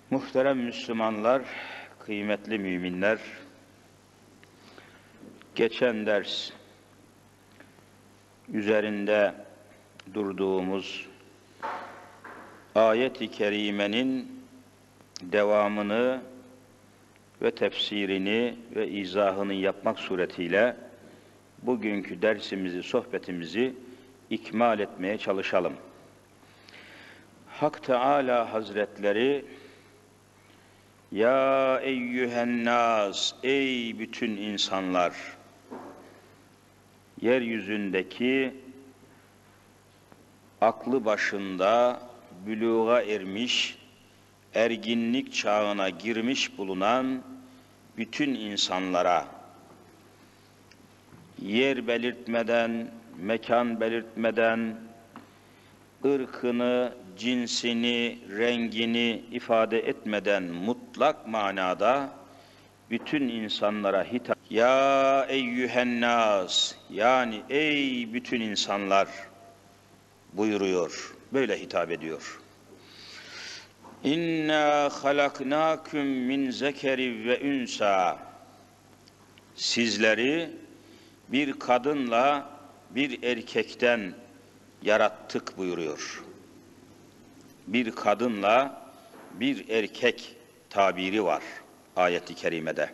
Muhterem Müslümanlar, kıymetli müminler, geçen ders üzerinde durduğumuz ayet-i kerimenin devamını ve tefsirini ve izahını yapmak suretiyle bugünkü dersimizi, sohbetimizi ikmal etmeye çalışalım. Hak Teâlâ Hazretleri, ya eyyühennâs, ey bütün insanlar, yeryüzündeki aklı başında büluğa ermiş, erginlik çağına girmiş bulunan bütün insanlara yer belirtmeden, mekan belirtmeden, ırkını, cinsini, rengini ifade etmeden mutlak manada bütün insanlara hitap. Ya eyyühennâs, yani ey bütün insanlar buyuruyor, böyle hitap ediyor. İnna halaknâküm min zekeri ve ünsa. Sizleri bir kadınla bir erkekten yarattık buyuruyor. Bir kadınla bir erkek tabiri var ayet-i kerimede.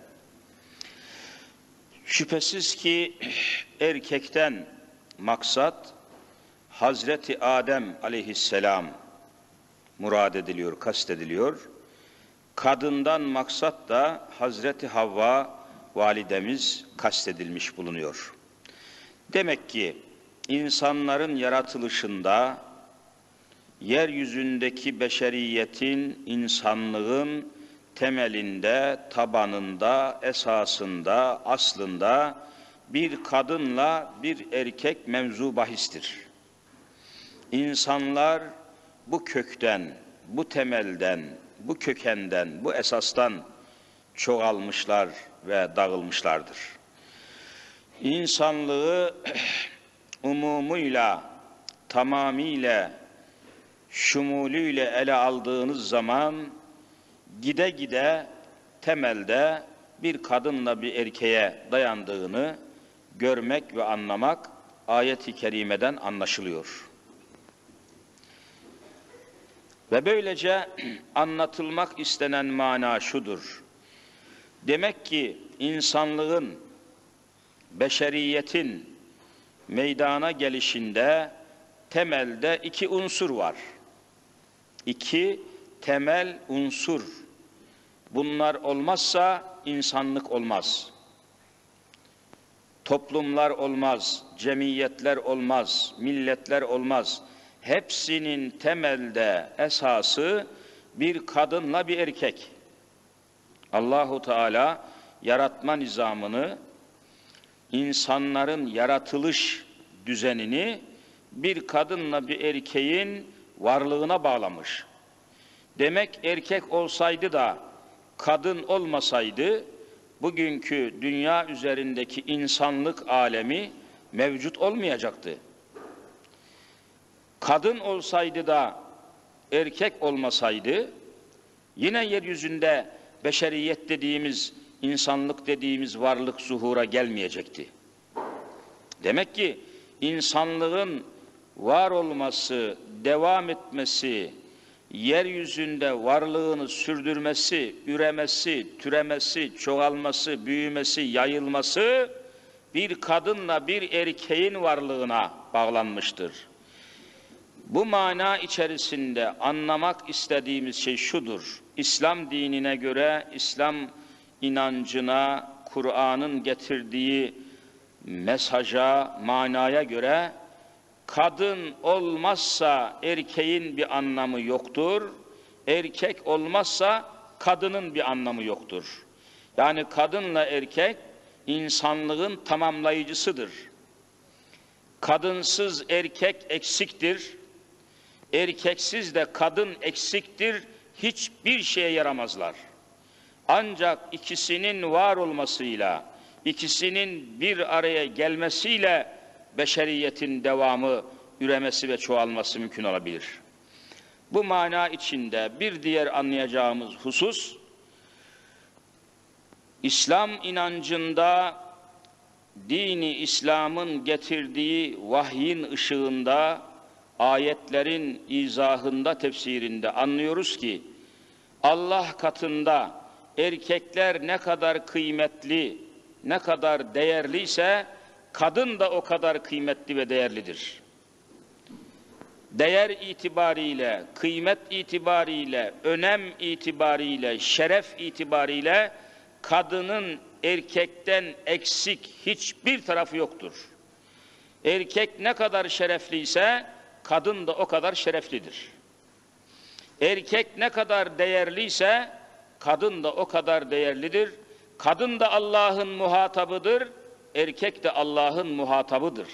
Şüphesiz ki erkekten maksat Hazreti Adem aleyhisselam murad ediliyor, kastediliyor. Kadından maksat da Hazreti Havva validemiz kastedilmiş bulunuyor. Demek ki insanların yaratılışında yeryüzündeki beşeriyetin, insanlığın temelinde, tabanında, esasında, aslında bir kadınla bir erkek mevzu bahistir. İnsanlar bu kökten, bu temelden, bu kökenden, bu esastan çoğalmışlar ve dağılmışlardır. İnsanlığı umumuyla, tamamıyla, şumulüyle ele aldığınız zaman gide gide temelde bir kadınla bir erkeğe dayandığını görmek ve anlamak ayet-i kerimeden anlaşılıyor. Ve böylece anlatılmak istenen mana şudur. Demek ki insanlığın, beşeriyetin meydana gelişinde temelde iki unsur var. İki temel unsur. Bunlar olmazsa insanlık olmaz. Toplumlar olmaz, cemiyetler olmaz, milletler olmaz. Hepsinin temelde esası bir kadınla bir erkek. Allahu Teala yaratma nizamını, insanların yaratılış düzenini bir kadınla bir erkeğin varlığına bağlamış. Demek erkek olsaydı da kadın olmasaydı bugünkü dünya üzerindeki insanlık alemi mevcut olmayacaktı. Kadın olsaydı da erkek olmasaydı yine yeryüzünde beşeriyet dediğimiz, insanlık dediğimiz varlık zuhura gelmeyecekti. Demek ki insanlığın var olması, devam etmesi, yeryüzünde varlığını sürdürmesi, üremesi, türemesi, çoğalması, büyümesi, yayılması bir kadınla bir erkeğin varlığına bağlanmıştır. Bu mana içerisinde anlamak istediğimiz şey şudur. İslam dinine göre, İslam inancına, Kur'an'ın getirdiği mesaja, manaya göre kadın olmazsa erkeğin bir anlamı yoktur. Erkek olmazsa kadının bir anlamı yoktur. Yani kadınla erkek insanlığın tamamlayıcısıdır. Kadınsız erkek eksiktir. Erkeksiz de kadın eksiktir. Hiçbir şeye yaramazlar. Ancak ikisinin var olmasıyla, ikisinin bir araya gelmesiyle beşeriyetin devamı, üremesi ve çoğalması mümkün olabilir. Bu mana içinde bir diğer anlayacağımız husus, İslam inancında dini İslam'ın getirdiği vahyin ışığında, ayetlerin izahında, tefsirinde anlıyoruz ki Allah katında erkekler ne kadar kıymetli, ne kadar değerliyse kadın da o kadar kıymetli ve değerlidir. Değer itibariyle, kıymet itibariyle, önem itibariyle, şeref itibariyle kadının erkekten eksik hiçbir tarafı yoktur. Erkek ne kadar şerefliyse kadın da o kadar şereflidir. Erkek ne kadar değerliyse kadın da o kadar değerlidir. Kadın da Allah'ın muhatabıdır, erkek de Allah'ın muhatabıdır.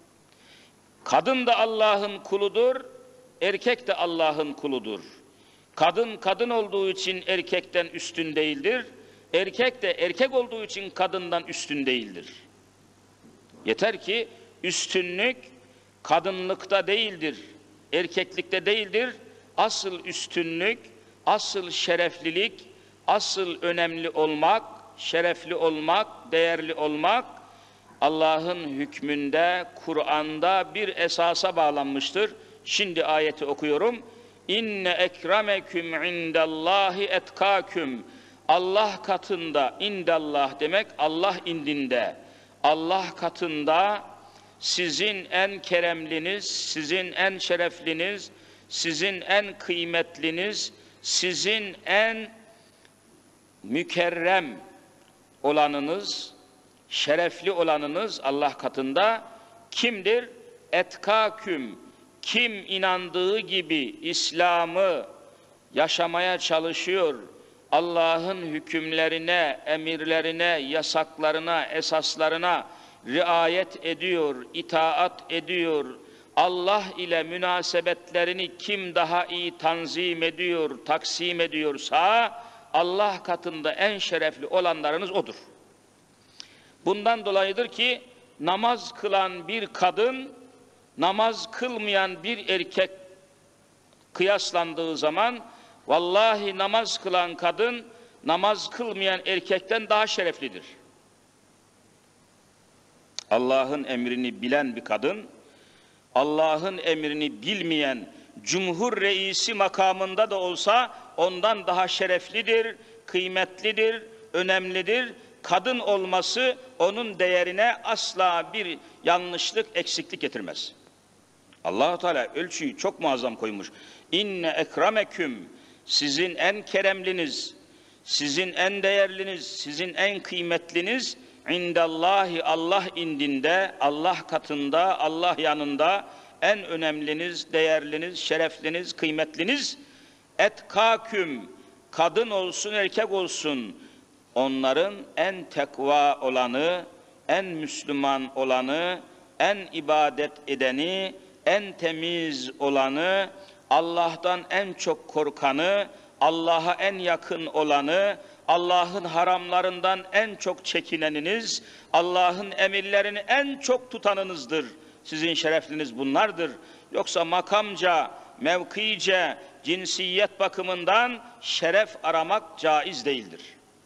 Kadın da Allah'ın kuludur, erkek de Allah'ın kuludur. Kadın kadın olduğu için erkekten üstün değildir. Erkek de erkek olduğu için kadından üstün değildir. Yeter ki üstünlük kadınlıkta değildir, erkeklikte değildir. Asıl üstünlük, asıl şereflilik, asıl önemli olmak, şerefli olmak, değerli olmak Allah'ın hükmünde, Kur'an'da bir esasa bağlanmıştır. Şimdi ayeti okuyorum. İnne ekremeküm indallahi etkâküm. Allah katında, indallah demek Allah indinde. Allah katında sizin en keremliniz, sizin en şerefliniz, sizin en kıymetliniz, sizin en mükerrem olanınız, şerefli olanınız Allah katında kimdir? Etkâküm. Kim inandığı gibi İslam'ı yaşamaya çalışıyor, Allah'ın hükümlerine, emirlerine, yasaklarına, esaslarına riayet ediyor, itaat ediyor, Allah ile münasebetlerini kim daha iyi tanzim ediyor, taksim ediyorsa Allah katında en şerefli olanlarınız odur. Bundan dolayıdır ki namaz kılan bir kadın, namaz kılmayan bir erkek kıyaslandığı zaman vallahi namaz kılan kadın namaz kılmayan erkekten daha şereflidir. Allah'ın emrini bilen bir kadın, Allah'ın emrini bilmeyen cumhur reisi makamında da olsa ondan daha şereflidir, kıymetlidir, önemlidir. Kadın olması onun değerine asla bir yanlışlık, eksiklik getirmez. Allah-u Teala ölçüyü çok muazzam koymuş. İnne ekremeküm, sizin en keremliniz, sizin en değerliniz, sizin en kıymetliniz indallahi Allah indinde, Allah katında, Allah yanında en önemliniz, değerliniz, şerefliniz, kıymetliniz etkâküm, kadın olsun, erkek olsun, onların en tekva olanı, en Müslüman olanı, en ibadet edeni, en temiz olanı, Allah'tan en çok korkanı, Allah'a en yakın olanı, Allah'ın haramlarından en çok çekineniniz, Allah'ın emirlerini en çok tutanınızdır. Sizin şerefliniz bunlardır. Yoksa makamca, mevkice, cinsiyet bakımından şeref aramak caiz değildir.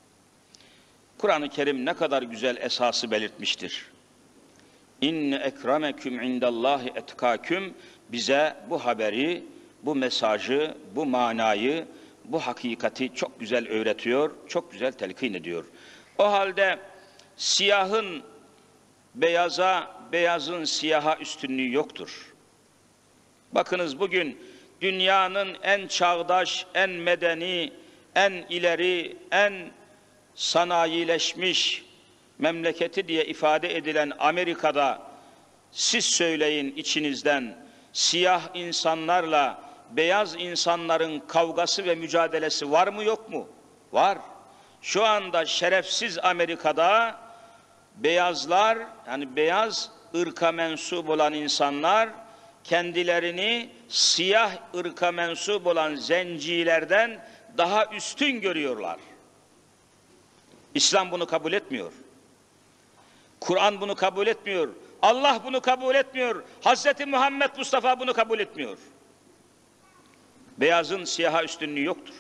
Kur'an-ı Kerim ne kadar güzel esası belirtmiştir. İnne ekremeküm indallahi etkâküm, bize bu haberi, bu mesajı, bu manayı, bu hakikati çok güzel öğretiyor, çok güzel telkin ediyor. O halde siyahın beyaza, beyazın siyaha üstünlüğü yoktur. Bakınız bugün dünyanın en çağdaş, en medeni, en ileri, en sanayileşmiş memleketi diye ifade edilen Amerika'da siz söyleyin içinizden siyah insanlarla beyaz insanların kavgası ve mücadelesi var mı yok mu? Var. Şu anda şerefsiz Amerika'da beyazlar, yani beyaz ırka mensup olan insanlar kendilerini siyah ırka mensup olan zencilerden daha üstün görüyorlar. İslam bunu kabul etmiyor. Kur'an bunu kabul etmiyor. Allah bunu kabul etmiyor. Hazreti Muhammed Mustafa bunu kabul etmiyor. Beyazın siyaha üstünlüğü yoktur.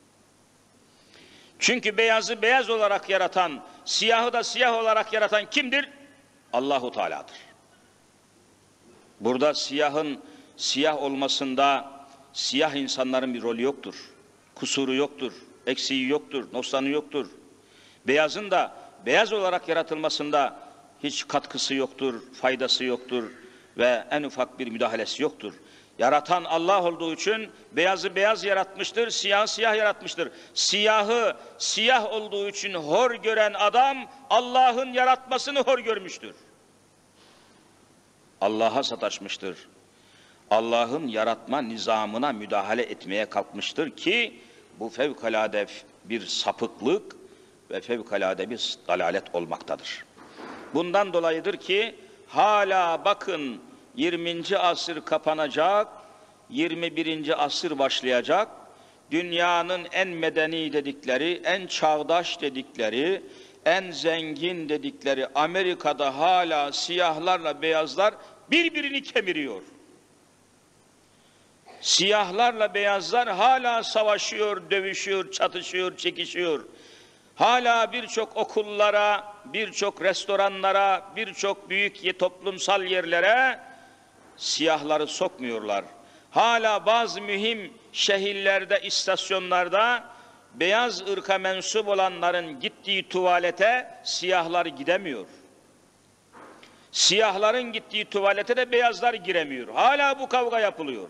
Çünkü beyazı beyaz olarak yaratan, siyahı da siyah olarak yaratan kimdir? Allahu Teala'dır. Burada siyahın siyah olmasında siyah insanların bir rolü yoktur. Kusuru yoktur, eksiği yoktur, noksanı yoktur. Beyazın da beyaz olarak yaratılmasında hiç katkısı yoktur, faydası yoktur ve en ufak bir müdahalesi yoktur. Yaratan Allah olduğu için beyazı beyaz yaratmıştır, siyahı siyah yaratmıştır. Siyahı siyah olduğu için hor gören adam Allah'ın yaratmasını hor görmüştür. Allah'a sataşmıştır. Allah'ın yaratma nizamına müdahale etmeye kalkmıştır ki bu fevkalade bir sapıklık ve fevkalade bir dalalet olmaktadır. Bundan dolayıdır ki hala bakın 20. asır kapanacak, 21. asır başlayacak. Dünyanın en medeni dedikleri, en çağdaş dedikleri, en zengin dedikleri Amerika'da hala siyahlarla beyazlar birbirini kemiriyor. Siyahlarla beyazlar hala savaşıyor, dövüşüyor, çatışıyor, çekişiyor. Hala birçok okullara, birçok restoranlara, birçok büyük toplumsal yerlere siyahları sokmuyorlar. Hala bazı mühim şehirlerde, istasyonlarda beyaz ırka mensup olanların gittiği tuvalete siyahlar gidemiyor. Siyahların gittiği tuvalete de beyazlar giremiyor. Hala bu kavga yapılıyor.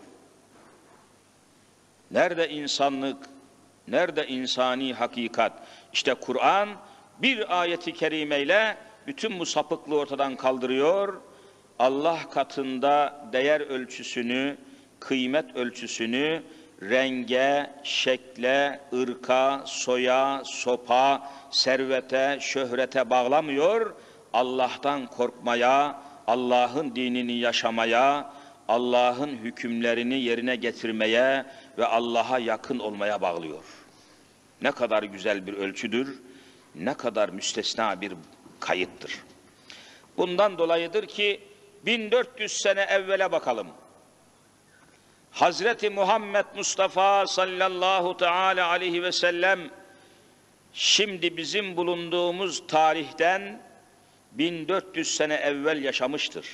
Nerede insanlık, nerede insani hakikat? İşte Kur'an bir ayeti kerimeyle bütün bu sapıklığı ortadan kaldırıyor. Allah katında değer ölçüsünü, kıymet ölçüsünü renge, şekle, ırka, soya, sopa, servete, şöhrete bağlamıyor. Allah'tan korkmaya, Allah'ın dinini yaşamaya, Allah'ın hükümlerini yerine getirmeye ve Allah'a yakın olmaya bağlıyor. Ne kadar güzel bir ölçüdür, ne kadar müstesna bir kayıttır. Bundan dolayıdır ki 1400 sene evvele bakalım. Hazreti Muhammed Mustafa sallallahu teala aleyhi ve sellem şimdi bizim bulunduğumuz tarihten 1400 sene evvel yaşamıştır.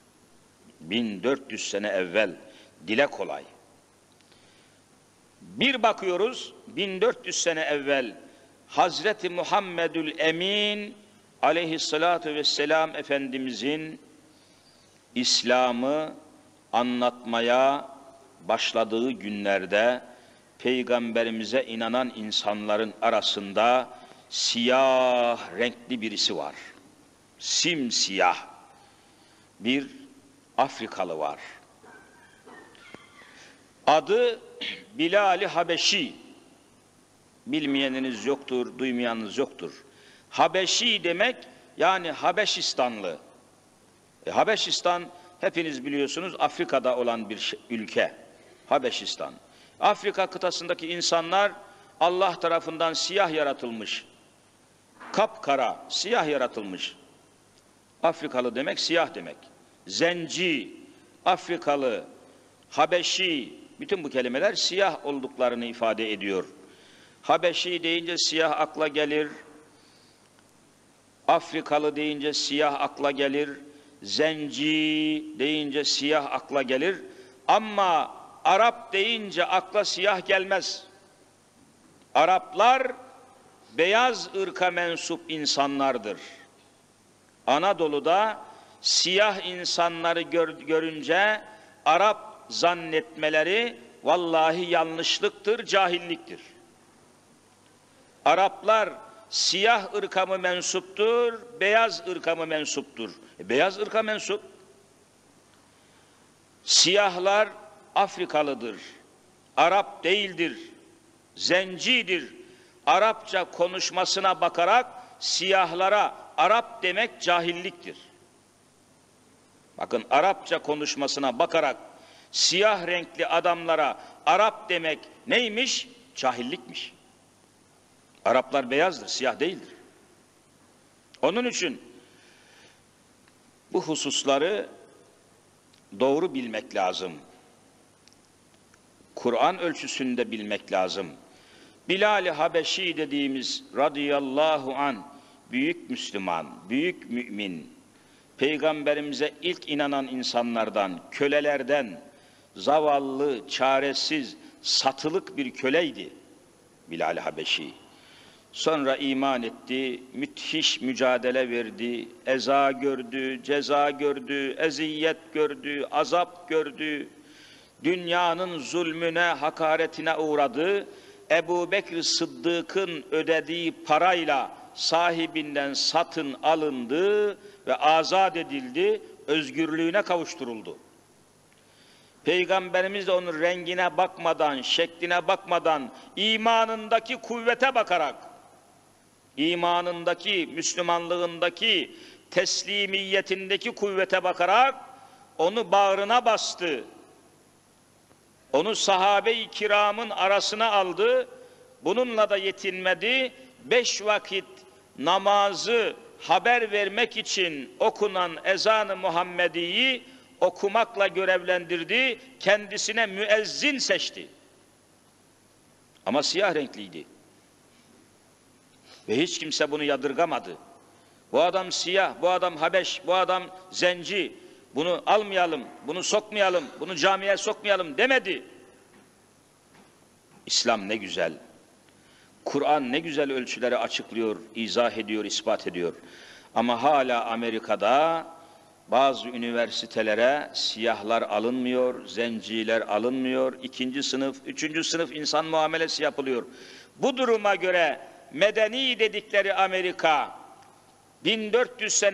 1400 sene evvel, dile kolay. Bir bakıyoruz 1400 sene evvel Hazreti Muhammedül Emin aleyhissalatu vesselam Efendimizin İslam'ı anlatmaya başladığı günlerde Peygamberimize inanan insanların arasında siyah renkli birisi var. Simsiyah bir Afrikalı var. Adı Bilal-i Habeşi. Bilmeyeniniz yoktur, duymayanınız yoktur. Habeşi demek yani Habeşistanlı. Habeşistan hepiniz biliyorsunuz Afrika'da olan bir ülke. Habeşistan. Afrika kıtasındaki insanlar Allah tarafından siyah yaratılmış. Kapkara, siyah yaratılmış. Afrikalı demek siyah demek. Zenci, Afrikalı, Habeşi, bütün bu kelimeler siyah olduklarını ifade ediyor. Habeşi deyince siyah akla gelir. Afrikalı deyince siyah akla gelir. Zenci deyince siyah akla gelir. Ama Arap deyince akla siyah gelmez. Araplar beyaz ırka mensup insanlardır. Anadolu'da siyah insanları görünce Arap zannetmeleri vallahi yanlışlıktır, cahilliktir. Araplar siyah ırka mı mensuptur, beyaz ırka mı mensuptur? Beyaz ırka mensup. Siyahlar Afrikalıdır, Arap değildir, zencidir. Arapça konuşmasına bakarak siyahlara Arap demek cahilliktir. Bakın Arapça konuşmasına bakarak siyah renkli adamlara Arap demek neymiş? Cahillikmiş. Araplar beyazdır, siyah değildir. Onun için bu hususları doğru bilmek lazım. Kur'an ölçüsünde bilmek lazım. Bilal-i Habeşi dediğimiz radıyallahu an büyük Müslüman, büyük mümin, Peygamberimize ilk inanan insanlardan, kölelerden, zavallı, çaresiz, satılık bir köleydi Bilal-i Habeşi. Sonra iman etti, müthiş mücadele verdi, eza gördü, ceza gördü, eziyet gördü, azap gördü, dünyanın zulmüne, hakaretine uğradı. Ebu Bekir Sıddık'ın ödediği parayla sahibinden satın alındı ve azat edildi, özgürlüğüne kavuşturuldu. Peygamberimiz de onun rengine bakmadan, şekline bakmadan, imanındaki kuvvete bakarak, imanındaki, Müslümanlığındaki, teslimiyetindeki kuvvete bakarak onu bağrına bastı. Onu sahabe-i kiramın arasına aldı. Bununla da yetinmedi. 5 vakit namazı haber vermek için okunan ezan-ı Muhammedi'yi okumakla görevlendirdi. Kendisine müezzin seçti. Ama siyah renkliydi. Ve hiç kimse bunu yadırgamadı. Bu adam siyah, bu adam Habeş, bu adam zenci. Bunu almayalım, bunu sokmayalım, bunu camiye sokmayalım demedi. İslam ne güzel. Kur'an ne güzel ölçüleri açıklıyor, izah ediyor, ispat ediyor. Ama hala Amerika'da bazı üniversitelere siyahlar alınmıyor, zenciler alınmıyor, 2. sınıf, 3. sınıf insan muamelesi yapılıyor. Bu duruma göre medeni dedikleri Amerika, 1400 sene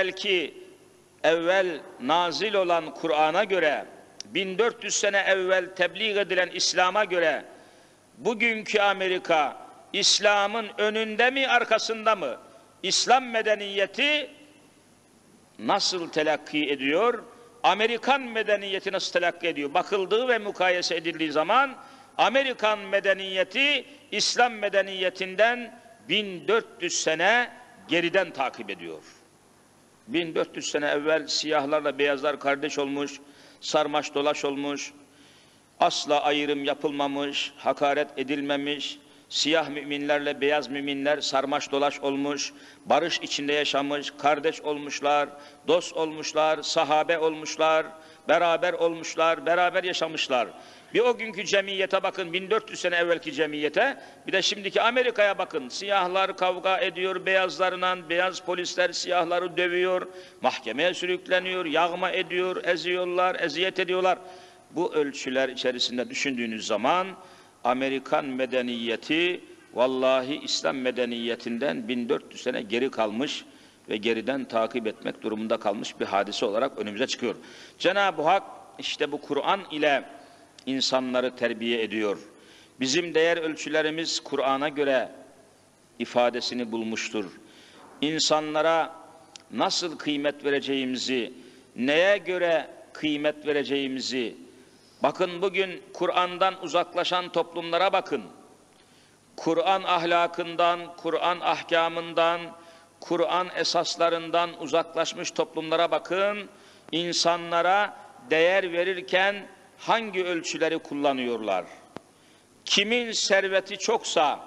evvel nazil olan Kur'an'a göre, 1400 sene evvel tebliğ edilen İslam'a göre, bugünkü Amerika, İslam'ın önünde mi, arkasında mı? İslam medeniyeti nasıl telakki ediyor? Amerikan medeniyeti nasıl telakki ediyor? Bakıldığı ve mukayese edildiği zaman, Amerikan medeniyeti, İslam medeniyetinden 1400 sene geriden takip ediyor. 1400 sene evvel siyahlarla beyazlar kardeş olmuş, sarmaş dolaş olmuş, asla ayrım yapılmamış, hakaret edilmemiş, siyah müminlerle beyaz müminler sarmaş dolaş olmuş, barış içinde yaşamış, kardeş olmuşlar, dost olmuşlar, sahabe olmuşlar, beraber olmuşlar, beraber yaşamışlar. Bir o günkü cemiyete bakın, 1400 sene evvelki cemiyete, bir de şimdiki Amerika'ya bakın. Siyahlar kavga ediyor beyazlarla, beyaz polisler siyahları dövüyor, mahkemeye sürükleniyor, yağma ediyor, eziyorlar, eziyet ediyorlar. Bu ölçüler içerisinde düşündüğünüz zaman Amerikan medeniyeti vallahi İslam medeniyetinden 1400 sene geri kalmış ve geriden takip etmek durumunda kalmış bir hadise olarak önümüze çıkıyor. Cenab-ı Hak işte bu Kur'an ile insanları terbiye ediyor. Bizim değer ölçülerimiz Kur'an'a göre ifadesini bulmuştur. İnsanlara nasıl kıymet vereceğimizi, neye göre kıymet vereceğimizi, bakın bugün Kur'an'dan uzaklaşan toplumlara bakın. Kur'an ahlakından, Kur'an ahkamından, Kur'an esaslarından uzaklaşmış toplumlara bakın. İnsanlara değer verirken hangi ölçüleri kullanıyorlar? Kimin serveti çoksa,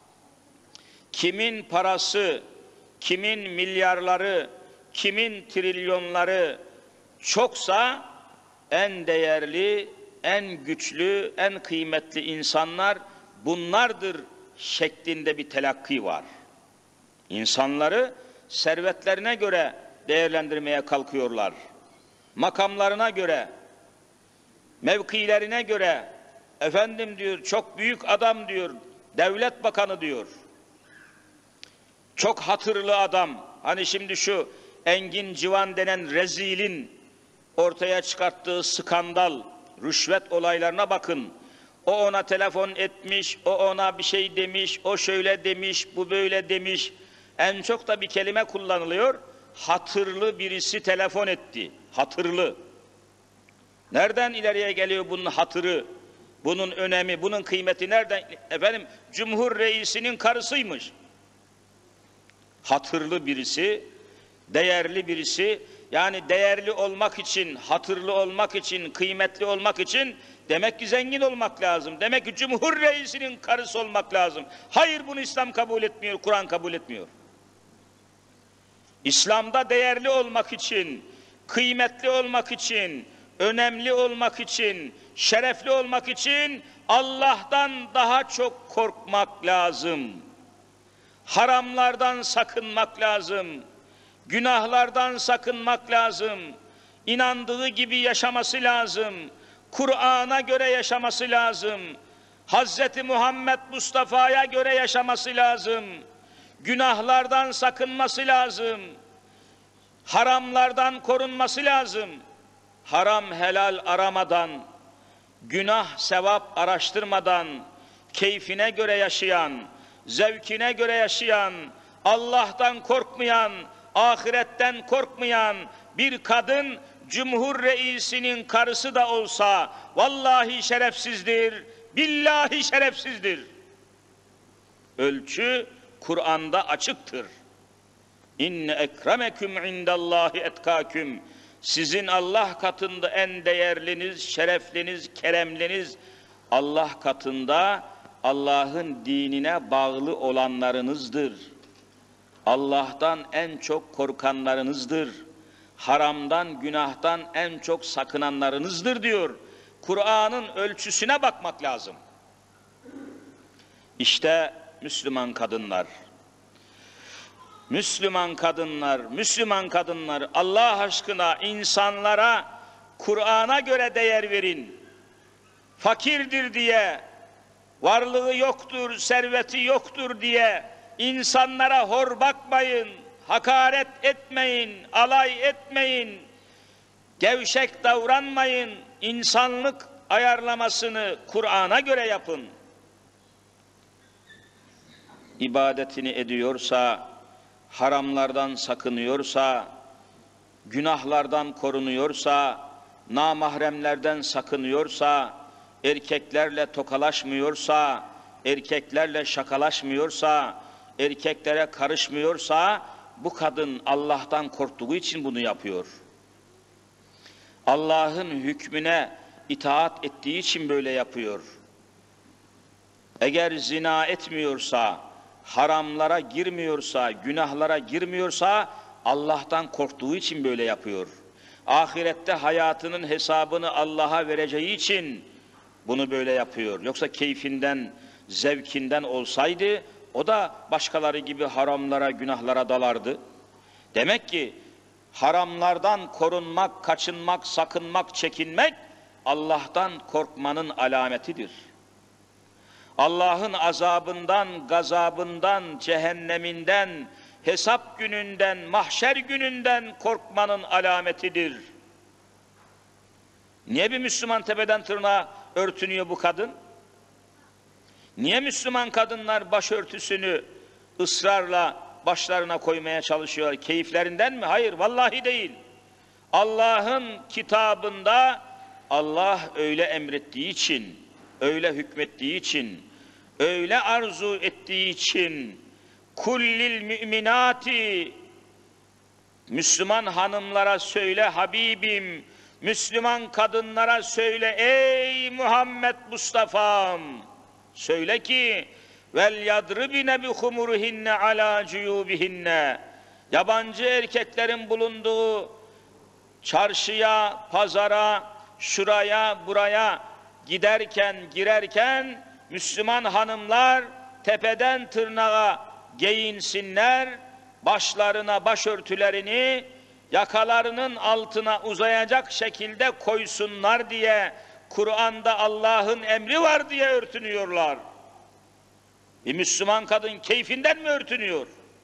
kimin parası, kimin milyarları, kimin trilyonları çoksa en değerli, en güçlü, en kıymetli insanlar bunlardır şeklinde bir telakki var. İnsanları servetlerine göre değerlendirmeye kalkıyorlar. Makamlarına göre, mevkilerine göre, efendim diyor çok büyük adam diyor, devlet bakanı diyor. Çok hatırlı adam. Hani şimdi şu Engin Civan denen rezilin ortaya çıkarttığı skandal, rüşvet olaylarına bakın. O ona telefon etmiş, o ona bir şey demiş, o şöyle demiş, bu böyle demiş. En çok da bir kelime kullanılıyor. Hatırlı birisi telefon etti. Hatırlı. Nereden ileriye geliyor bunun hatırı, bunun önemi, bunun kıymeti nereden? Efendim, Cumhur Reisi'nin karısıymış. Hatırlı birisi, değerli birisi, yani değerli olmak için, hatırlı olmak için, kıymetli olmak için Demek ki zengin olmak lazım. Demek ki Cumhur Reisi'nin karısı olmak lazım. Hayır, bunu İslam kabul etmiyor, Kur'an kabul etmiyor. İslam'da değerli olmak için, kıymetli olmak için, önemli olmak için, şerefli olmak için Allah'tan daha çok korkmak lazım. Haramlardan sakınmak lazım. Günahlardan sakınmak lazım. İnandığı gibi yaşaması lazım. Kur'an'a göre yaşaması lazım. Hazreti Muhammed Mustafa'ya göre yaşaması lazım. Günahlardan sakınması lazım. Haramlardan korunması lazım. Haram helal aramadan, günah sevap araştırmadan, keyfine göre yaşayan, zevkine göre yaşayan, Allah'tan korkmayan, ahiretten korkmayan bir kadın Cumhur Reisi'nin karısı da olsa vallahi şerefsizdir, billahi şerefsizdir. Ölçü Kur'an'da açıktır. İnne ekremeküm indallahi etkâküm. Sizin Allah katında en değerliniz, şerefliniz, keremliniz Allah katında Allah'ın dinine bağlı olanlarınızdır. Allah'tan en çok korkanlarınızdır. Haramdan, günahtan en çok sakınanlarınızdır diyor. Kur'an'ın ölçüsüne bakmak lazım. İşte Müslüman kadınlar. Müslüman kadınlar, Müslüman kadınlar, Allah aşkına insanlara Kur'an'a göre değer verin. Fakirdir diye, varlığı yoktur, serveti yoktur diye insanlara hor bakmayın, hakaret etmeyin, alay etmeyin, gevşek davranmayın. İnsanlık ayarlamasını Kur'an'a göre yapın. İbadetini ediyorsa, haramlardan sakınıyorsa, günahlardan korunuyorsa, namahremlerden sakınıyorsa, erkeklerle tokalaşmıyorsa, erkeklerle şakalaşmıyorsa, erkeklere karışmıyorsa, bu kadın Allah'tan korktuğu için bunu yapıyor. Allah'ın hükmüne itaat ettiği için böyle yapıyor. Eğer zina etmiyorsa, haramlara girmiyorsa, günahlara girmiyorsa Allah'tan korktuğu için böyle yapıyor. Ahirette hayatının hesabını Allah'a vereceği için bunu böyle yapıyor. Yoksa keyfinden, zevkinden olsaydı o da başkaları gibi haramlara, günahlara dalardı. Demek ki haramlardan korunmak, kaçınmak, sakınmak, çekinmek Allah'tan korkmanın alametidir. Allah'ın azabından, gazabından, cehenneminden, hesap gününden, mahşer gününden korkmanın alametidir. Niye bir Müslüman tepeden tırnağa örtünüyor bu kadın? Niye Müslüman kadınlar başörtüsünü ısrarla başlarına koymaya çalışıyor? Keyiflerinden mi? Hayır, vallahi değil. Allah'ın kitabında Allah öyle emrettiği için, öyle hükmettiği için, öyle arzu ettiği için kullil müminati, Müslüman hanımlara söyle Habibim, Müslüman kadınlara söyle ey Muhammed Mustafa'm, söyle ki vel yadribine bi humuruhinne ala cuyubihinne, yabancı erkeklerin bulunduğu çarşıya, pazara, şuraya, buraya giderken, girerken Müslüman hanımlar tepeden tırnağa giyinsinler, başlarına başörtülerini yakalarının altına uzayacak şekilde koysunlar diye Kur'an'da Allah'ın emri var diye örtünüyorlar. Bir Müslüman kadın keyfinden mi örtünüyor?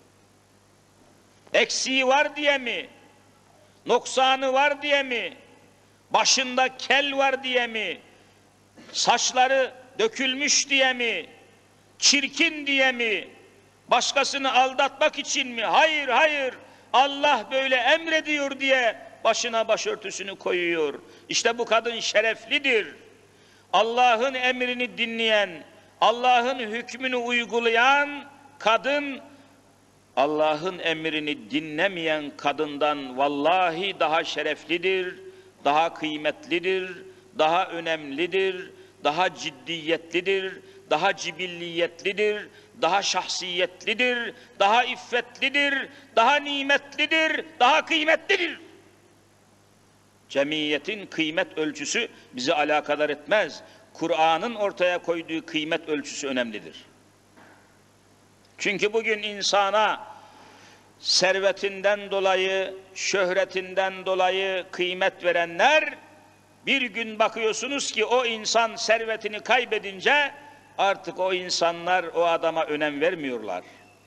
Eksiği var diye mi? Noksanı var diye mi? Başında kel var diye mi? Saçları dökülmüş diye mi? Çirkin diye mi? Başkasını aldatmak için mi? Hayır, hayır. Allah böyle emrediyor diye başına başörtüsünü koyuyor. İşte bu kadın şereflidir. Allah'ın emrini dinleyen, Allah'ın hükmünü uygulayan kadın, Allah'ın emrini dinlemeyen kadından vallahi daha şereflidir, daha kıymetlidir, daha önemlidir, daha ciddiyetlidir, daha cibilliyetlidir, daha şahsiyetlidir, daha iffetlidir, daha nimetlidir, daha kıymetlidir. Cemiyetin kıymet ölçüsü bizi alakadar etmez. Kur'an'ın ortaya koyduğu kıymet ölçüsü önemlidir. Çünkü bugün insana servetinden dolayı, şöhretinden dolayı kıymet verenler, bir gün bakıyorsunuz ki o insan servetini kaybedince artık o insanlar o adama önem vermiyorlar.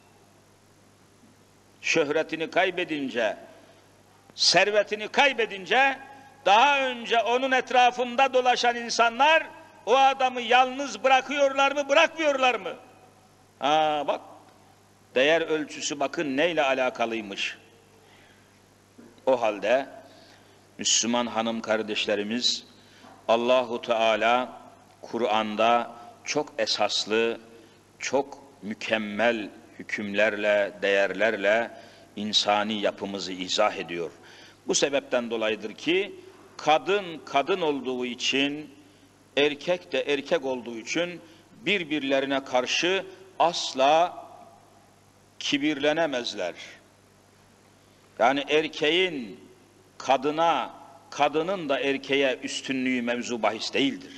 Şöhretini kaybedince, servetini kaybedince daha önce onun etrafında dolaşan insanlar o adamı yalnız bırakıyorlar mı, bırakmıyorlar mı? Bak, değer ölçüsü bakın neyle alakalıymış. O halde Müslüman hanım kardeşlerimiz, Allahu Teala Kur'an'da çok esaslı, çok mükemmel hükümlerle, değerlerle insani yapımızı izah ediyor. Bu sebepten dolayıdır ki kadın kadın olduğu için, erkek de erkek olduğu için birbirlerine karşı asla kibirlenemezler. Yani erkeğin kadına, kadının da erkeğe üstünlüğü mevzu bahis değildir.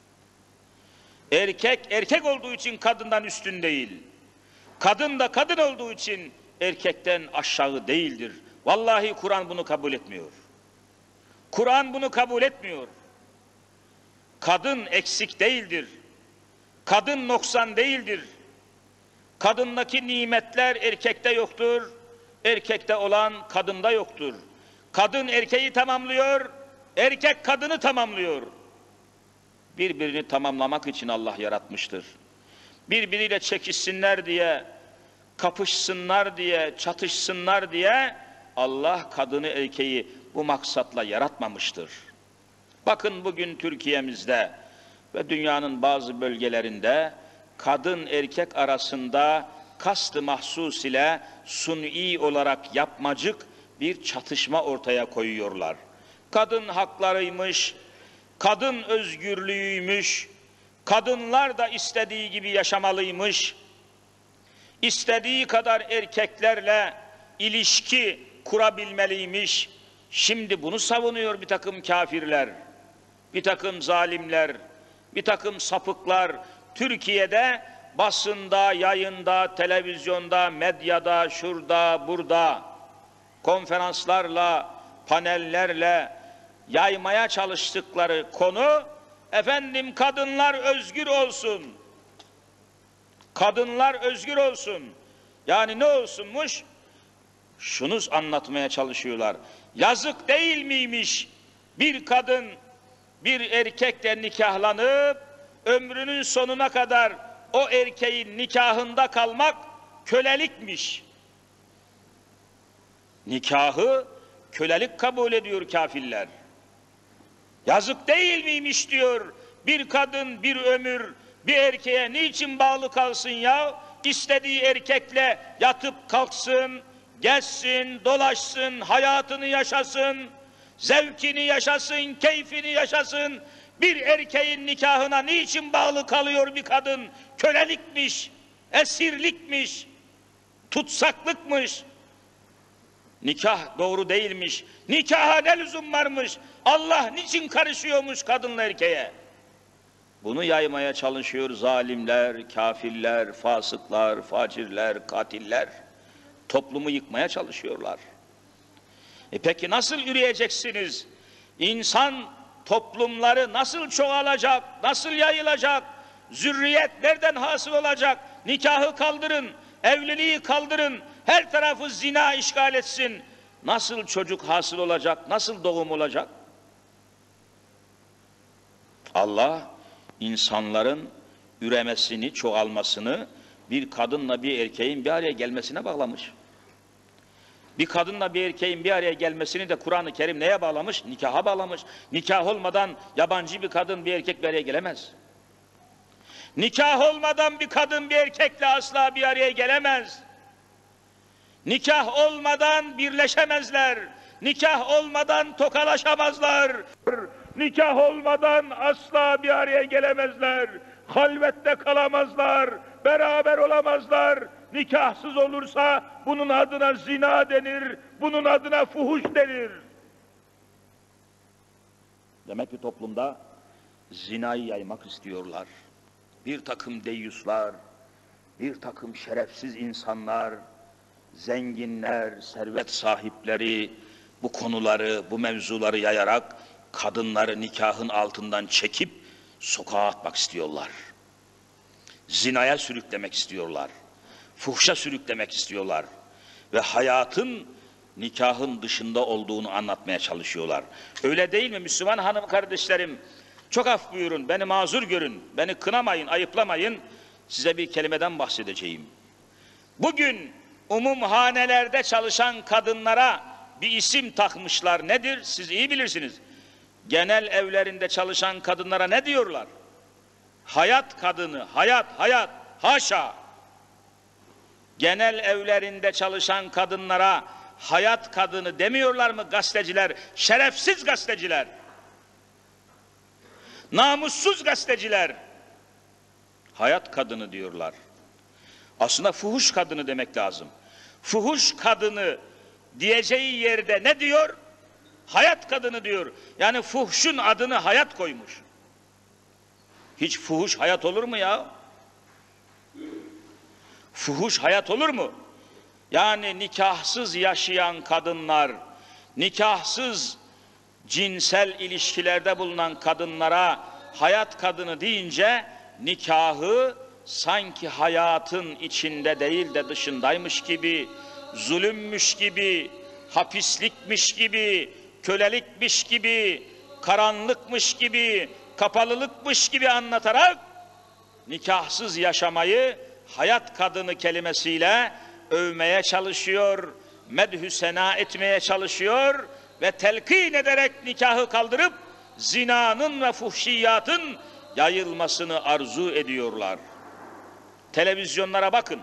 Erkek erkek olduğu için kadından üstün değil. Kadın da kadın olduğu için erkekten aşağı değildir. Vallahi Kur'an bunu kabul etmiyor. Kur'an bunu kabul etmiyor. Kadın eksik değildir. Kadın noksan değildir. Kadındaki nimetler erkekte yoktur. Erkekte olan kadında yoktur. Kadın erkeği tamamlıyor, erkek kadını tamamlıyor. Birbirini tamamlamak için Allah yaratmıştır. Birbiriyle çekişsinler diye, kapışsınlar diye, çatışsınlar diye Allah kadını erkeği bu maksatla yaratmamıştır. Bakın bugün Türkiye'mizde ve dünyanın bazı bölgelerinde kadın erkek arasında kast-ı mahsus ile suni olarak yapmacık bir çatışma ortaya koyuyorlar. Kadın haklarıymış, kadın özgürlüğüymüş, kadınlar da istediği gibi yaşamalıymış, istediği kadar erkeklerle ilişki kurabilmeliymiş. Şimdi bunu savunuyor bir takım kafirler, bir takım zalimler, bir takım sapıklar. Türkiye'de basında, yayında, televizyonda, medyada, şurada, burada konferanslarla, panellerle yaymaya çalıştıkları konu, efendim kadınlar özgür olsun. Kadınlar özgür olsun. Yani ne olsunmuş? Şunu anlatmaya çalışıyorlar. Yazık değil miymiş bir kadın bir erkekle nikahlanıp ömrünün sonuna kadar o erkeğin nikahında kalmak kölelikmiş. Nikahı kölelik kabul ediyor kafirler. Yazık değil miymiş diyor, bir kadın bir ömür bir erkeğe niçin bağlı kalsın ya? İstediği erkekle yatıp kalksın, gezsin, dolaşsın, hayatını yaşasın, zevkini yaşasın, keyfini yaşasın. Bir erkeğin nikahına niçin bağlı kalıyor bir kadın? Kölelikmiş, esirlikmiş, tutsaklıkmış. Nikah doğru değilmiş. Nikaha ne lüzum varmış? Allah niçin karışıyormuş kadınla erkeğe? Bunu yaymaya çalışıyor zalimler, kafirler, fasıklar, facirler, katiller. Toplumu yıkmaya çalışıyorlar. Peki nasıl yürüyeceksiniz? İnsan toplumları nasıl çoğalacak, nasıl yayılacak? Zürriyet nereden hasıl olacak? Nikahı kaldırın, evliliği kaldırın, her tarafı zina işgal etsin. Nasıl çocuk hasıl olacak, nasıl doğum olacak? Allah insanların üremesini, çoğalmasını bir kadınla bir erkeğin bir araya gelmesine bağlamış. Bir kadınla bir erkeğin bir araya gelmesini de Kur'an-ı Kerim neye bağlamış? Nikaha bağlamış. Nikah olmadan yabancı bir kadın bir erkek bir araya gelemez. Nikah olmadan bir kadın bir erkekle asla bir araya gelemez. Nikah olmadan birleşemezler. Nikah olmadan tokalaşamazlar. Nikah olmadan asla bir araya gelemezler. Halvette kalamazlar, beraber olamazlar. Nikahsız olursa bunun adına zina denir, bunun adına fuhuş denir. Demek ki toplumda zinayı yaymak istiyorlar. Bir takım deyyuslar, bir takım şerefsiz insanlar, zenginler, servet sahipleri bu konuları, bu mevzuları yayarak kadınları nikahın altından çekip sokağa atmak istiyorlar. Zinaya sürüklemek istiyorlar. Fuhşa sürüklemek istiyorlar. Ve hayatın nikahın dışında olduğunu anlatmaya çalışıyorlar. Öyle değil mi Müslüman hanım kardeşlerim? Çok af buyurun, beni mazur görün, beni kınamayın, ayıplamayın. Size bir kelimeden bahsedeceğim. Bugün umumhanelerde çalışan kadınlara bir isim takmışlar. Nedir? Siz iyi bilirsiniz. Genel evlerinde çalışan kadınlara ne diyorlar? Hayat kadını, hayat, haşa. Genel evlerinde çalışan kadınlara hayat kadını demiyorlar mı gazeteciler? Şerefsiz gazeteciler. Namussuz gazeteciler. Hayat kadını diyorlar. Aslında fuhuş kadını demek lazım. Fuhuş kadını diyeceği yerde ne diyor? Hayat kadını diyor. Yani fuhşun adını hayat koymuş. Hiç fuhuş hayat olur mu ya? Fuhuş hayat olur mu? Yani nikahsız yaşayan kadınlar, nikahsız cinsel ilişkilerde bulunan kadınlara hayat kadını deyince nikahı sanki hayatın içinde değil de dışındaymış gibi, zulümmüş gibi, hapislikmiş gibi, kölelikmiş gibi, karanlıkmış gibi, kapalılıkmış gibi anlatarak nikahsız yaşamayı hayat kadını kelimesiyle övmeye çalışıyor, medhü sena etmeye çalışıyor ve telkin ederek nikahı kaldırıp zinanın ve fuhşiyatın yayılmasını arzu ediyorlar. Televizyonlara bakın.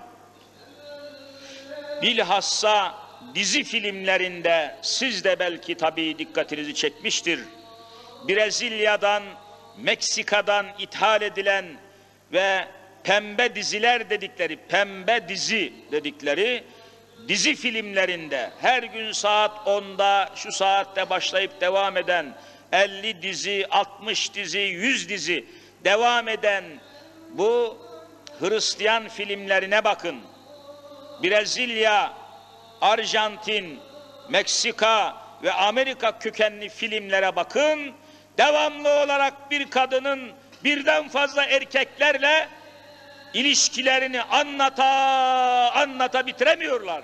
Bilhassa dizi filmlerinde siz de belki tabii dikkatinizi çekmiştir. Brezilya'dan, Meksika'dan ithal edilen ve pembe diziler dedikleri, pembe dizi dedikleri dizi filmlerinde her gün saat 10'da şu saatte başlayıp devam eden 50 dizi, 60 dizi, 100 dizi devam eden bu Hristiyan filmlerine bakın. Brezilya, Arjantin, Meksika ve Amerika kökenli filmlere bakın. Devamlı olarak bir kadının birden fazla erkeklerle ilişkilerini anlata bitiremiyorlar.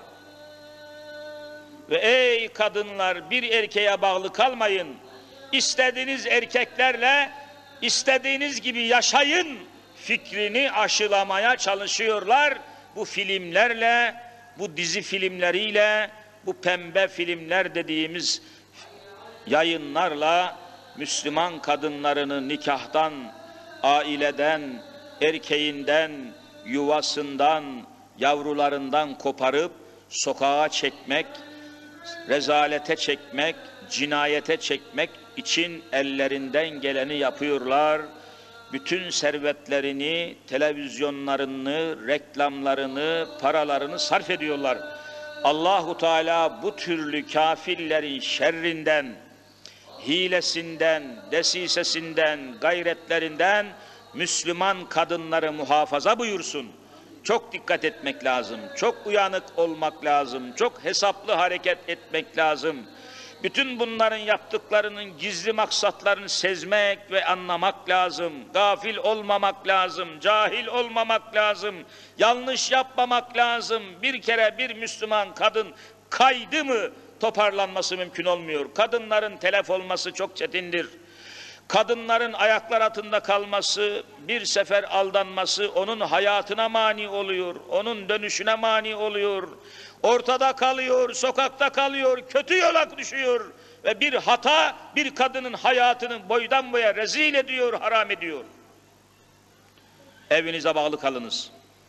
Ve ey kadınlar, bir erkeğe bağlı kalmayın. İstediğiniz erkeklerle istediğiniz gibi yaşayın fikrini aşılamaya çalışıyorlar. Bu filmlerle, bu dizi filmleriyle, bu pembe filmler dediğimiz yayınlarla Müslüman kadınlarını nikahtan, aileden, erkeğinden, yuvasından, yavrularından koparıp sokağa çekmek, rezalete çekmek, cinayete çekmek için ellerinden geleni yapıyorlar. Bütün servetlerini, televizyonlarını, reklamlarını, paralarını sarf ediyorlar. Allahu Teala bu türlü kafirlerin şerrinden, hilesinden, desisesinden, gayretlerinden Müslüman kadınları muhafaza buyursun. Çok dikkat etmek lazım, çok uyanık olmak lazım, çok hesaplı hareket etmek lazım. Bütün bunların yaptıklarının gizli maksatlarını sezmek ve anlamak lazım. Gafil olmamak lazım, cahil olmamak lazım, yanlış yapmamak lazım. Bir kere bir Müslüman kadın kaydı mı toparlanması mümkün olmuyor. Kadınların telef olması çok çetindir. Kadınların ayaklar altında kalması, bir sefer aldanması onun hayatına mani oluyor, onun dönüşüne mani oluyor. Ortada kalıyor, sokakta kalıyor, kötü yola düşüyor ve bir hata bir kadının hayatını boydan boya rezil ediyor, haram ediyor. Evinize bağlı kalınız.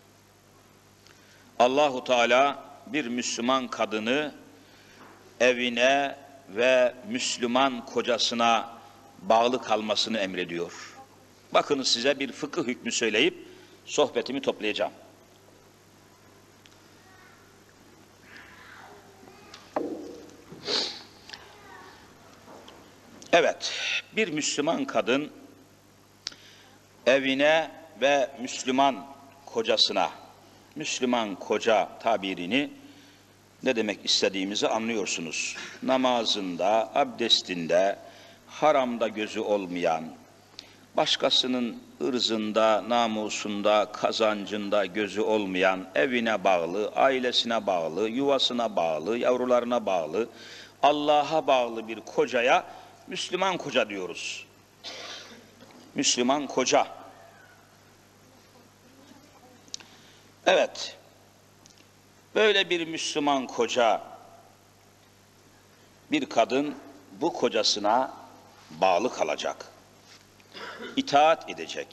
Allahu Teala bir Müslüman kadını evine ve Müslüman kocasına bağlı kalmasını emrediyor. Bakınız size bir fıkıh hükmü söyleyip sohbetimi toplayacağım. Evet, bir Müslüman kadın evine ve Müslüman kocasına, Müslüman koca tabirini ne demek istediğimizi anlıyorsunuz. Namazında, abdestinde, haramda gözü olmayan, başkasının ırzında, namusunda, kazancında gözü olmayan, evine bağlı, ailesine bağlı, yuvasına bağlı, yavrularına bağlı, Allah'a bağlı bir kocaya Müslüman koca diyoruz. Müslüman koca. Evet, böyle bir Müslüman koca, bir kadın bu kocasına bağlı kalacak, itaat edecek.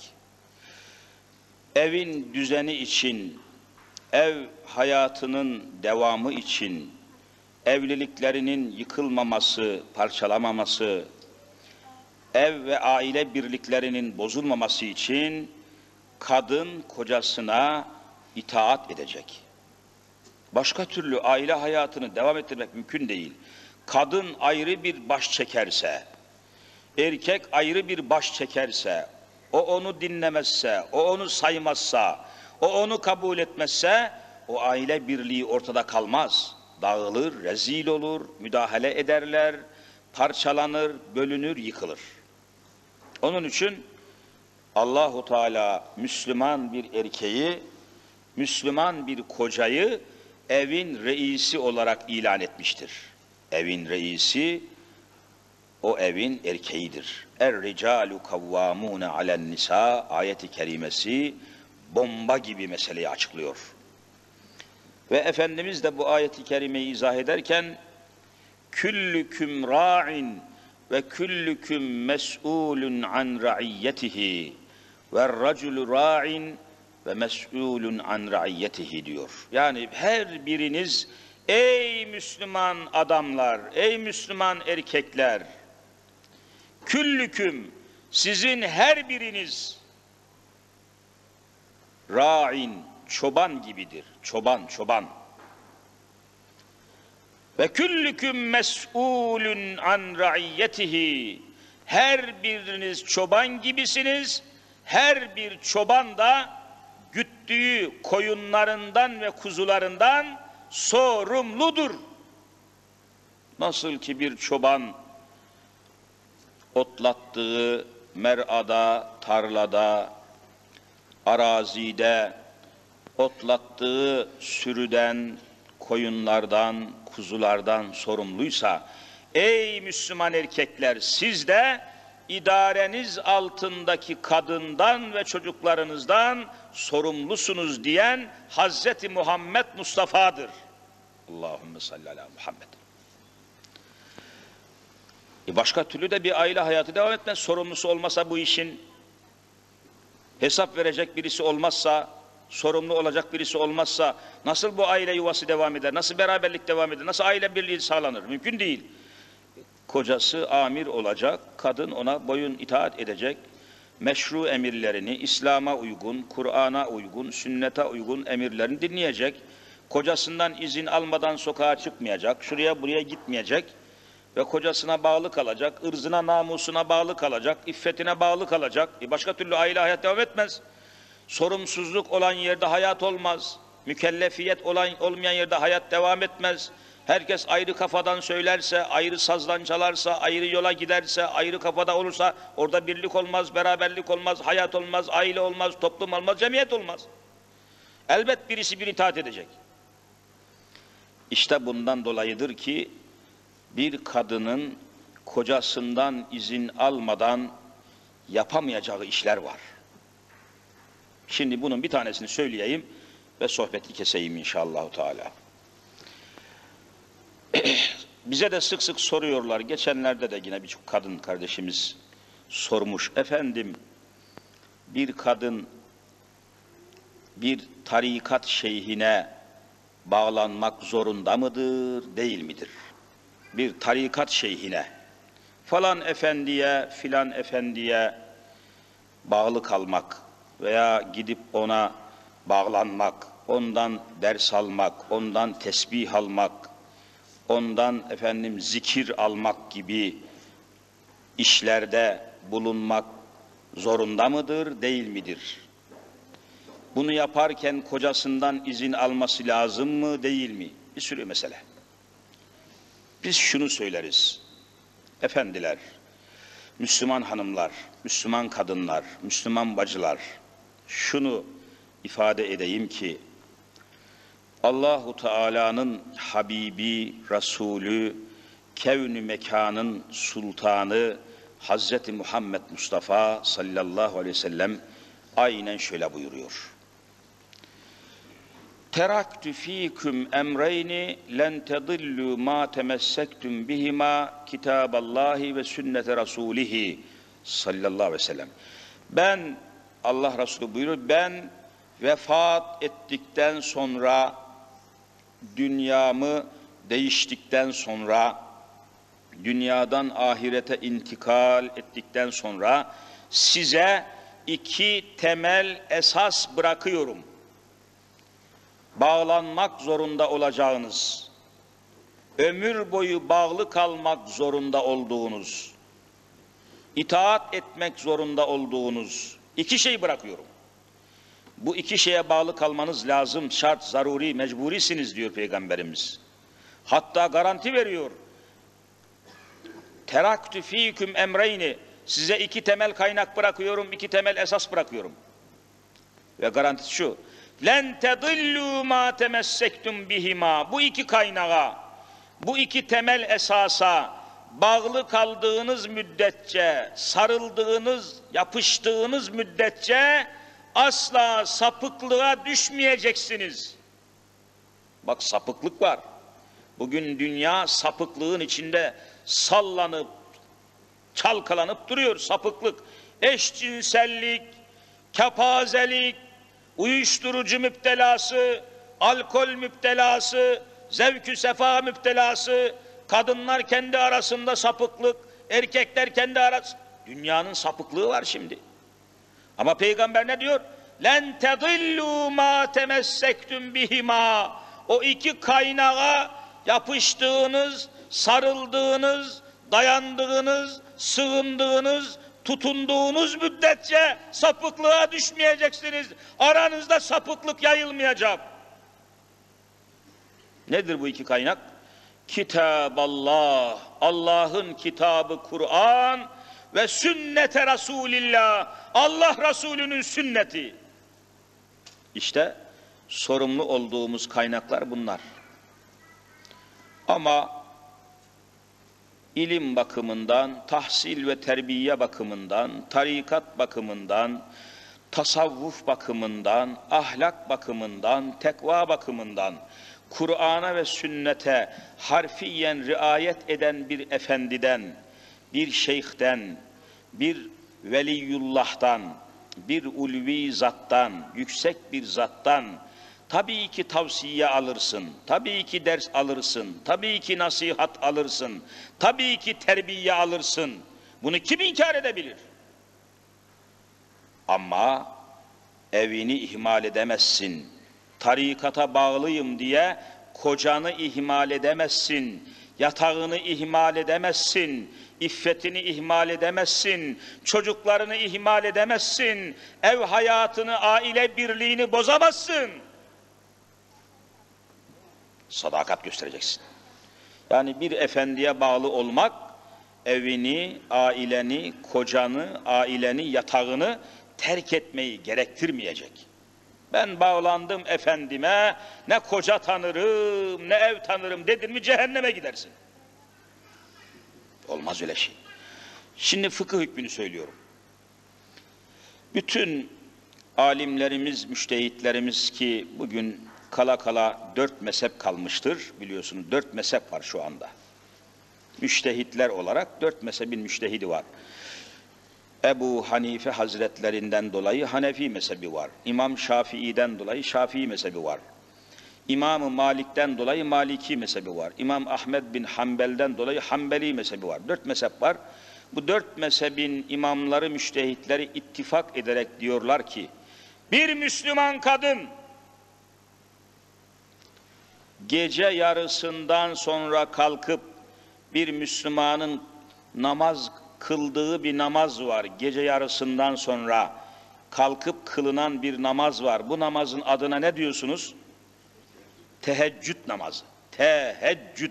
Evin düzeni için, ev hayatının devamı için, evliliklerinin yıkılmaması, parçalamaması, ev ve aile birliklerinin bozulmaması için kadın kocasına itaat edecek. Başka türlü aile hayatını devam ettirmek mümkün değil. Kadın ayrı bir baş çekerse, erkek ayrı bir baş çekerse, o onu dinlemezse, o onu saymazsa, o onu kabul etmezse, o aile birliği ortada kalmaz. Dağılır, rezil olur, müdahale ederler, parçalanır, bölünür, yıkılır. Onun için Allahu Teala Müslüman bir erkeği, Müslüman bir kocayı evin reisi olarak ilan etmiştir. Evin reisi o evin erkeğidir. Er-ricalu kavvamune alen nisa ayeti kerimesi bomba gibi meseleyi açıklıyor. Ve Efendimiz de bu ayeti kerimeyi izah ederken küllüküm ra'in ve küllüküm mes'ulun an ra'iyyetihi ve raculu ra'in ve mes'ulun an ra'iyyetihi diyor. Yani her biriniz ey Müslüman adamlar, ey Müslüman erkekler, küllüküm sizin her biriniz ra'in çoban gibidir. Çoban. Ve küllüküm mes'ulun an ra'iyyetihi. Her biriniz çoban gibisiniz. Her bir çoban da güttüğü koyunlarından ve kuzularından sorumludur. Nasıl ki bir çoban otlattığı merada, tarlada, arazide otlattığı sürüden, koyunlardan, kuzulardan sorumluysa, ey Müslüman erkekler siz de idareniz altındaki kadından ve çocuklarınızdan sorumlusunuz diyen Hazreti Muhammed Mustafa'dır. Allahümme salli ala Muhammed. Başka türlü de bir aile hayatı devam etmez. Sorumlusu olmasa bu işin, hesap verecek birisi olmazsa, sorumlu olacak birisi olmazsa nasıl bu aile yuvası devam eder? Nasıl beraberlik devam eder? Nasıl aile birliği sağlanır? Mümkün değil. Kocası amir olacak, kadın ona boyun itaat edecek. Meşru emirlerini, İslam'a uygun, Kur'an'a uygun, sünnete uygun emirlerini dinleyecek. Kocasından izin almadan sokağa çıkmayacak, şuraya buraya gitmeyecek ve kocasına bağlı kalacak, ırzına, namusuna bağlı kalacak, iffetine bağlı kalacak. Başka türlü aile hayat devam etmez. Sorumsuzluk olan yerde hayat olmaz. Mükellefiyet olmayan yerde hayat devam etmez. Herkes ayrı kafadan söylerse, ayrı sazdan çalarsa, ayrı yola giderse, ayrı kafada olursa orada birlik olmaz, beraberlik olmaz, hayat olmaz, aile olmaz, toplum olmaz, cemiyet olmaz. Elbet birisi bir itaat edecek. İşte bundan dolayıdır ki bir kadının kocasından izin almadan yapamayacağı işler var. Şimdi bunun bir tanesini söyleyeyim ve sohbeti keseyim inşallah Teala. Bize de sık sık soruyorlar. Geçenlerde de yine birçok kadın kardeşimiz sormuş. Efendim, bir kadın bir tarikat şeyhine bağlanmak zorunda mıdır, değil midir? Bir tarikat şeyhine, falan efendiye, filan efendiye bağlı kalmak veya gidip ona bağlanmak, ondan ders almak, ondan tesbih almak, ondan zikir almak gibi işlerde bulunmak zorunda mıdır, değil midir? Bunu yaparken kocasından izin alması lazım mı, değil mi? Bir sürü mesele. Biz şunu söyleriz. Efendiler, Müslüman hanımlar, Müslüman kadınlar, Müslüman bacılar, şunu ifade edeyim ki, Allahu Teala'nın Habibi, Resulü, kevn-ü mekanın sultanı Hazreti Muhammed Mustafa sallallahu aleyhi ve sellem aynen şöyle buyuruyor. Teraktü fîküm emreyni len tedillû mâ temessektum bihima kitâballâhi ve sünnete rasûlihi sallallahu aleyhi ve sellem. Ben, Allah Resulü buyuruyor, ben vefat ettikten sonra, dünyamı değiştikten sonra, dünyadan ahirete intikal ettikten sonra size iki temel esas bırakıyorum. Bağlanmak zorunda olacağınız, ömür boyu bağlı kalmak zorunda olduğunuz, itaat etmek zorunda olduğunuz iki şey bırakıyorum. Bu iki şeye bağlı kalmanız lazım, şart, zaruri, mecburisiniz diyor Peygamberimiz. Hatta garanti veriyor. Teraktü fîküm emreyni, size iki temel kaynak bırakıyorum, iki temel esas bırakıyorum. Ve garantisi şu. Len tedillû mâ temessektum bihima. Bu iki kaynağa, bu iki temel esasa bağlı kaldığınız müddetçe, sarıldığınız, yapıştığınız müddetçe asla sapıklığa düşmeyeceksiniz. Bak, sapıklık var. Bugün dünya sapıklığın içinde sallanıp, çalkalanıp duruyor. Sapıklık, eşcinsellik, kepazelik, uyuşturucu müptelası, alkol müptelası, zevk-ü sefa müptelası, kadınlar kendi arasında sapıklık, erkekler kendi arasında. Dünyanın sapıklığı var şimdi. Ama Peygamber ne diyor? Len tedillû mâ temessektum bihima. O iki kaynağa yapıştığınız, sarıldığınız, dayandığınız, sığındığınız, tutunduğunuz müddetçe sapıklığa düşmeyeceksiniz. Aranızda sapıklık yayılmayacak. Nedir bu iki kaynak? Kitaballah, Allah'ın kitabı Kur'an ve sünnete Resulillah, Allah Resulü'nün sünneti. İşte sorumlu olduğumuz kaynaklar bunlar. Ama ilim bakımından, tahsil ve terbiye bakımından, tarikat bakımından, tasavvuf bakımından, ahlak bakımından, tekva bakımından, Kur'an'a ve sünnete harfiyen riayet eden bir efendiden, bir şeyhten, bir veliyullah'tan, bir ulvi zattan, yüksek bir zattan tabii ki tavsiye alırsın, tabii ki ders alırsın, tabii ki nasihat alırsın, tabii ki terbiye alırsın. Bunu kim inkar edebilir? Ama evini ihmal edemezsin. Tarikata bağlıyım diye kocanı ihmal edemezsin. Yatağını ihmal edemezsin. İffetini ihmal edemezsin. Çocuklarını ihmal edemezsin. Ev hayatını, aile birliğini bozamazsın. Sadakat göstereceksin. Yani bir efendiye bağlı olmak, evini, aileni, kocanı, aileni, yatağını terk etmeyi gerektirmeyecek. Ben bağlandım efendime, ne koca tanırım, ne ev tanırım dedin mi cehenneme gidersin. Olmaz öyle şey. Şimdi fıkıh hükmünü söylüyorum. Bütün alimlerimiz, müştehitlerimiz ki bugün kala kala 4 mezhep kalmıştır, biliyorsunuz 4 mezhep var şu anda. Müştehitler olarak 4 mezhebin müştehidi var. Ebu Hanife Hazretlerinden dolayı Hanefi mezhebi var. İmam Şafii'den dolayı Şafii mezhebi var. İmam-ı Malik'ten dolayı Maliki mezhebi var. İmam Ahmed bin Hanbel'den dolayı Hanbeli mezhebi var. 4 mezhep var. Bu 4 mezhebin imamları, müştehitleri ittifak ederek diyorlar ki, bir Müslüman kadın gece yarısından sonra kalkıp bir Müslümanın namaz kıldığı bir namaz var. Gece yarısından sonra kalkıp kılınan bir namaz var. Bu namazın adına ne diyorsunuz? Teheccüd namazı. Teheccüd.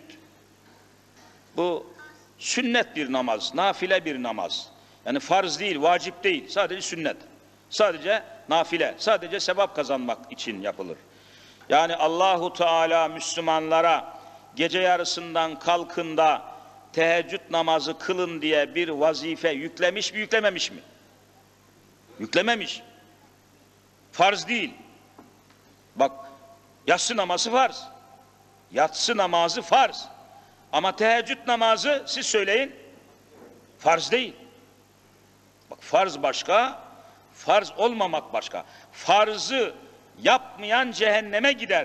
Bu sünnet bir namaz, nafile bir namaz. Yani farz değil, vacip değil. Sadece sünnet. Sadece nafile. Sadece sevap kazanmak için yapılır. Yani Allahu Teala Müslümanlara gece yarısından kalkın da teheccüd namazı kılın diye bir vazife yüklemiş mi, yüklememiş mi? Yüklememiş. Farz değil. Bak, yatsı namazı farz. Yatsı namazı farz. Ama teheccüd namazı siz söyleyin, farz değil. Bak, farz başka, farz olmamak başka. Farzı yapmayan cehenneme gider.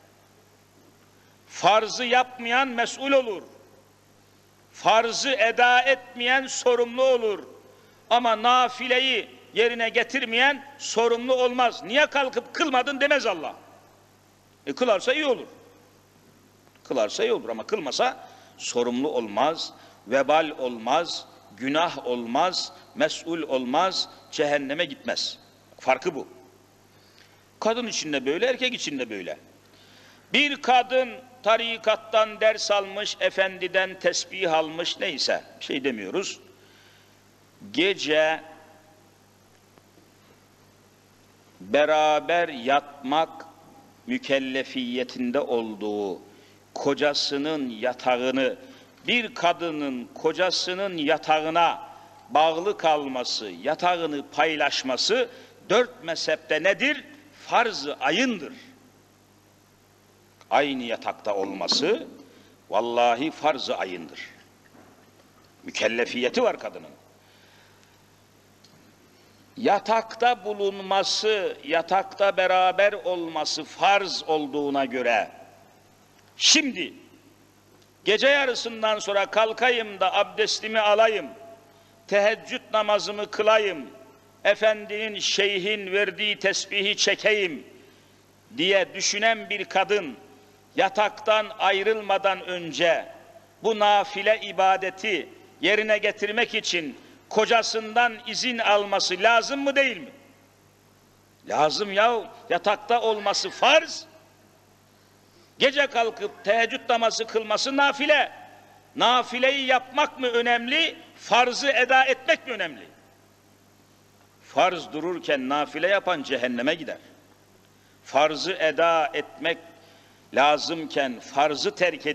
Farzı yapmayan mesul olur. Farzı eda etmeyen sorumlu olur. Ama nafileyi yerine getirmeyen sorumlu olmaz. Niye kalkıp kılmadın demez Allah. Kılarsa iyi olur. Kılarsa iyi olur ama kılmasa sorumlu olmaz, vebal olmaz, günah olmaz, mesul olmaz, cehenneme gitmez. Farkı bu. Kadın için de böyle, erkek için de böyle. Bir kadın tarikattan ders almış, efendiden tesbih almış, neyse bir şey demiyoruz. Gece beraber yatmak mükellefiyetinde olduğu kocasının yatağını, bir kadının kocasının yatağına bağlı kalması, yatağını paylaşması 4 mezhepte nedir? Farz-ı ayındır. Aynı yatakta olması vallahi farz-ı ayındır. Mükellefiyeti var kadının. Yatakta bulunması, yatakta beraber olması farz olduğuna göre, şimdi gece yarısından sonra kalkayım da abdestimi alayım, teheccüd namazımı kılayım, efendinin, şeyhin verdiği tesbihi çekeyim diye düşünen bir kadın, yataktan ayrılmadan önce bu nafile ibadeti yerine getirmek için kocasından izin alması lazım mı, değil mi? Lazım ya, yatakta olması farz. Gece kalkıp teheccüd namazı kılması nafile. Nafileyi yapmak mı önemli, farzı eda etmek mi önemli? Farz dururken nafile yapan cehenneme gider. Farzı eda etmek lazımken farzı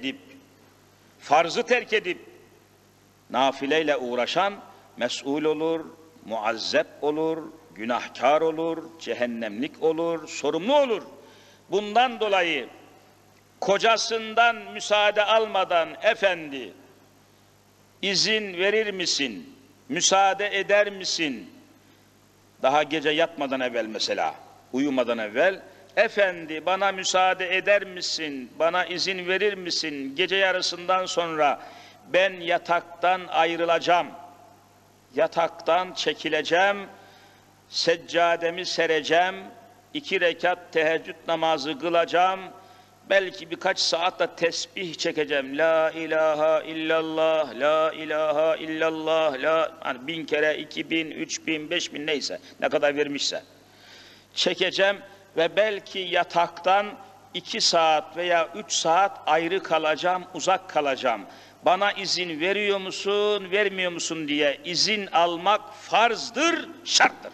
terk edip nafileyle uğraşan mesul olur, muazzep olur, günahkar olur, cehennemlik olur, sorumlu olur. Bundan dolayı kocasından müsaade almadan, efendi izin verir misin, müsaade eder misin? Daha gece yatmadan evvel mesela, uyumadan evvel, efendi bana müsaade eder misin, bana izin verir misin? Gece yarısından sonra ben yataktan ayrılacağım, yataktan çekileceğim, seccademi sereceğim, 2 rekat teheccüd namazı kılacağım, belki birkaç saat de tesbih çekeceğim. La ilahe illallah, la ilahe illallah, hani 1000 kere, 2000, 3000, 5000 neyse, ne kadar vermişse. Çekeceğim ve belki yataktan 2 saat veya 3 saat ayrı kalacağım, uzak kalacağım. Bana izin veriyor musun, vermiyor musun diye izin almak farzdır, şarttır.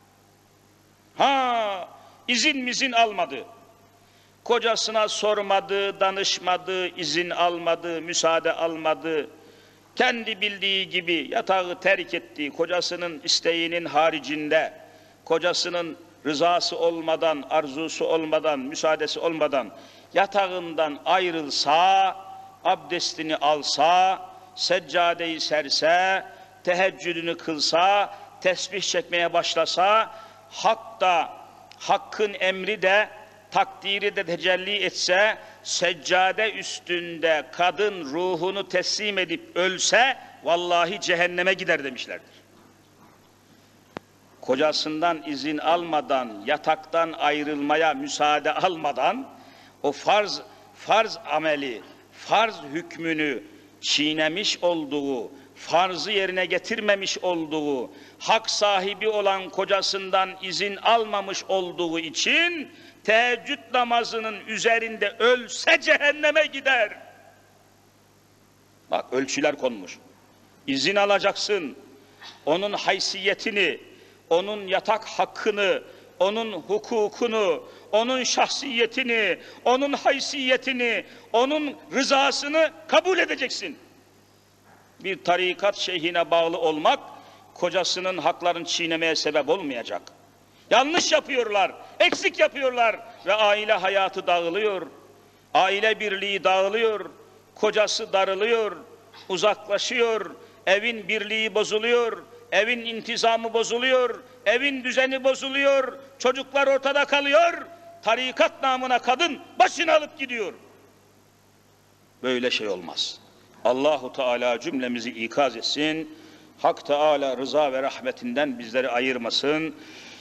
İzin almadı. Kocasına sormadı, danışmadı, izin almadı, müsaade almadı. Kendi bildiği gibi yatağı terk etti. Kocasının isteğinin haricinde, kocasının rızası olmadan, arzusu olmadan, müsaadesi olmadan yatağından ayrılsa, abdestini alsa, seccadeyi serse, teheccüdünü kılsa, tesbih çekmeye başlasa, hakkın emri de takdiri de tecelli etse, seccade üstünde kadın ruhunu teslim edip ölse, vallahi cehenneme gider demişlerdir. Kocasından izin almadan, yataktan ayrılmaya müsaade almadan, o farz ameli, farz hükmünü çiğnemiş olduğu, farzı yerine getirmemiş olduğu, hak sahibi olan kocasından izin almamış olduğu için teheccüd namazının üzerinde ölse cehenneme gider. Bak, ölçüler konmuş. İzin alacaksın, onun haysiyetini, onun yatak hakkını, onun hukukunu, onun şahsiyetini, onun haysiyetini, onun rızasını kabul edeceksin. Bir tarikat şeyhine bağlı olmak, kocasının haklarını çiğnemeye sebep olmayacak. Yanlış yapıyorlar, eksik yapıyorlar ve aile hayatı dağılıyor. Aile birliği dağılıyor, kocası darılıyor, uzaklaşıyor, evin birliği bozuluyor, evin intizamı bozuluyor, evin düzeni bozuluyor, çocuklar ortada kalıyor, tarikat namına kadın başını alıp gidiyor. Böyle şey olmaz. Allahu Teala cümlemizi ikaz etsin. Hak Teala rıza ve rahmetinden bizleri ayırmasın.